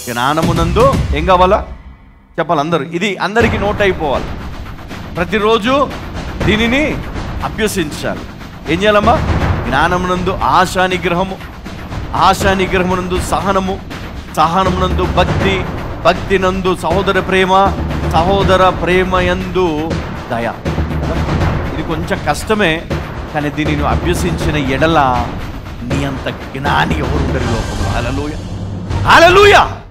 జ్ఞానమునందు ఏం కావాలా చెప్పాలి అందరూ, ఇది అందరికీ నోట్ అయిపోవాలి. ప్రతిరోజు దీనిని అభ్యసించాలి. ఏం చేయాలమ్మా? జ్ఞానమునందు ఆశా నిగ్రహము, ఆశా నిగ్రహమునందు సహనము, సహనమునందు భక్తి, భక్తి నందు సహోదర ప్రేమ, సహోదర ప్రేమ యందు దయ. ఇది కొంచెం కష్టమే, కానీ దీనిని అభ్యసించిన ఎడల నీ అంత జ్ఞాని ఎవరు ఉండరు లోకంలో. హల్లెలూయా, హల్లెలూయా.